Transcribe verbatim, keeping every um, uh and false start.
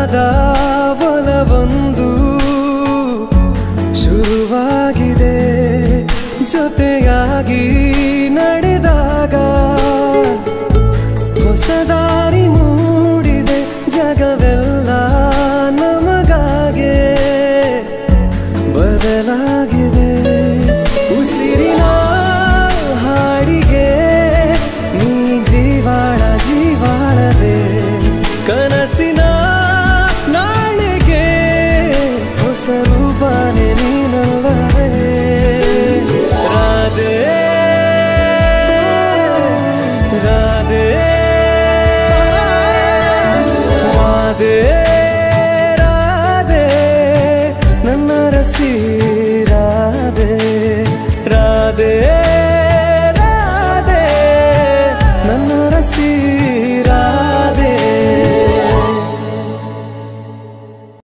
ಬರದ ಒಲವೊಂದು ಶುರುವಾಗಿದೆ ಜೊತೆಯಾಗಿ ನಡೆದಾಗ ಹೊಸ ದಾರಿ ಮೂಡಿದೆ ಜಗವೆಲ್ಲ ನಮಗಾಗೆ ಬದಲಾಗಿದೆ ಉಸಿರಿನ ಹಾಡಿಗೆ ನೀ ಜೀವಾಳ ಜೀವಾಳವೇ ಕನಸಿನ ನಾಳೆಗೆ ಹೊಸ ರೂಪನೆ ನೀನಲ್ಲವೇ ರಾಧೆ ರಾಧೆ ರಾಧೆ